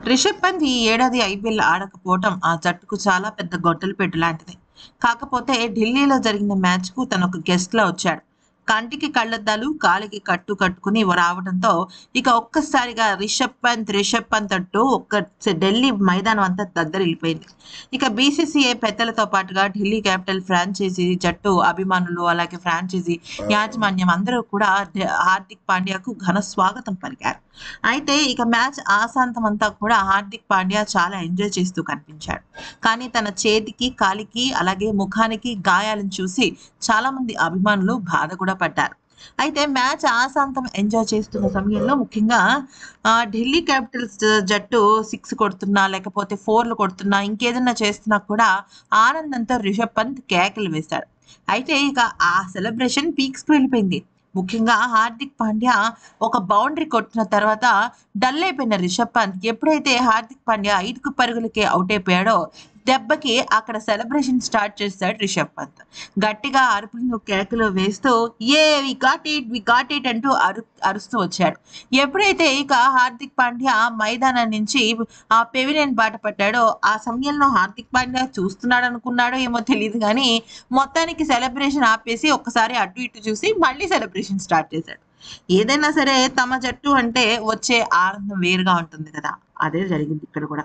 రిషబ్ పంత్ ఈ ఏడాది ఐపీఎల్ ఆడకపోవటం ఆ జట్టుకు చాలా పెద్ద గొడ్డలి పెట్టు లాంటిది. కాకపోతే ఢిల్లీలో జరిగిన మ్యాచ్‌కు తనొక గెస్ట్‌లా వచ్చాడు. కంటికి కళ్లద్దాలు, కాలికి కట్టు కట్టుకుని రావడంతో ఇక ఒక్కసారిగా రిషబ్ పంత్ అంటూ ఢిల్లీ మైదానం అంతా దద్దరిల్లిపోయింది. ఇక బీసీసీఐ పెద్దలతో పాటుగా ఢిల్లీ క్యాపిటల్ ఫ్రాంచైజీ జట్టు అభిమానులు, అలాగే ఫ్రాంచైజీ యాజమాన్యం అందరూ కూడా హార్దిక్ పాండ్యాకు ఘన స్వాగతం పలికారు. అయితే ఇక మ్యాచ్ ఆసాంతమంతా కూడా హార్దిక్ పాండ్యా చాలా ఎంజాయ్ చేస్తూ కనిపించాడు. కానీ తన చేతికి, కాలికి అలాగే ముఖానికి గాయాలను చూసి చాలామంది అభిమానులు బాధ కూడా పడ్డారు. అయితే మ్యాచ్ ఆసాంతం ఎంజాయ్ చేస్తున్న సమయంలో ముఖ్యంగా ఢిల్లీ క్యాపిటల్స్ జట్టు 6 కొడుతున్నా, లేకపోతే 4లు కొడుతున్నా, ఇంకేదన్నా చేస్తున్నా కూడా ఆనందంతో రిషబ్ పంత్ కేకలు వేశాడు. అయితే ఇక ఆ సెలబ్రేషన్ పీక్స్‌కి వెళ్ళిపోయింది. ముఖ్యంగా హార్దిక్ పాండ్యా ఒక బౌండరీ కొట్టిన తర్వాత డల్ అయిపోయిన రిషబ్ పంత్ ఎప్పుడైతే హార్దిక్ పాండ్యా 5 పరుగులకే ఔట్ అయిపోయాడో దెబ్బకి అక్కడ సెలబ్రేషన్ స్టార్ట్ చేశాడు రిషబ్ పంత్. గట్టిగా అరుపులు, కేకలు వేస్తూ వి గాట్ ఇట్ అంటూ అరుస్తూ వచ్చాడు. ఎప్పుడైతే ఇక హార్దిక్ పాండ్యా మైదానం నుంచి ఆ పెవిలియన్ బాట పట్టాడో ఆ సమయంలో హార్దిక్ పాండ్యా చూస్తున్నాడు అనుకున్నాడో ఏమో తెలీదు గానీ మొత్తానికి సెలబ్రేషన్ ఆపేసి ఒక్కసారి అటు ఇటు చూసి మళ్ళీ సెలబ్రేషన్ స్టార్ట్ చేశాడు. ఏదైనా సరే తమ జట్టు అంటే వచ్చే ఆనందం వేరుగా ఉంటుంది కదా! అదే జరిగింది ఇక్కడ కూడా.